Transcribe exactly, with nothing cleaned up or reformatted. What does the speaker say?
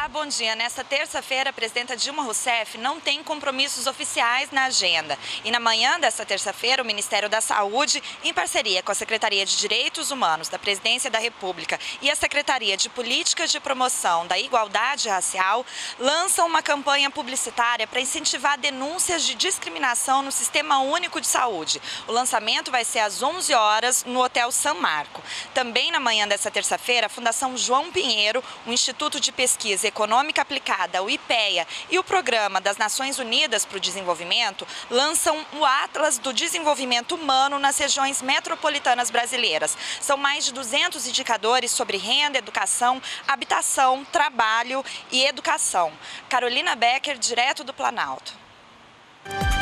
Olá, bom dia. Nesta terça-feira, a presidenta Dilma Rousseff não tem compromissos oficiais na agenda. E na manhã desta terça-feira, o Ministério da Saúde, em parceria com a Secretaria de Direitos Humanos da Presidência da República e a Secretaria de Políticas de Promoção da Igualdade Racial, lançam uma campanha publicitária para incentivar denúncias de discriminação no Sistema Único de Saúde. O lançamento vai ser às onze horas no Hotel San Marco. Também na manhã desta terça-feira, a Fundação João Pinheiro, o Instituto de Pesquisa Econômica Aplicada, o IPEA, e o Programa das Nações Unidas para o Desenvolvimento lançam o Atlas do Desenvolvimento Humano nas regiões metropolitanas brasileiras. São mais de duzentos indicadores sobre renda, educação, habitação, trabalho e educação. Carolina Becker, direto do Planalto.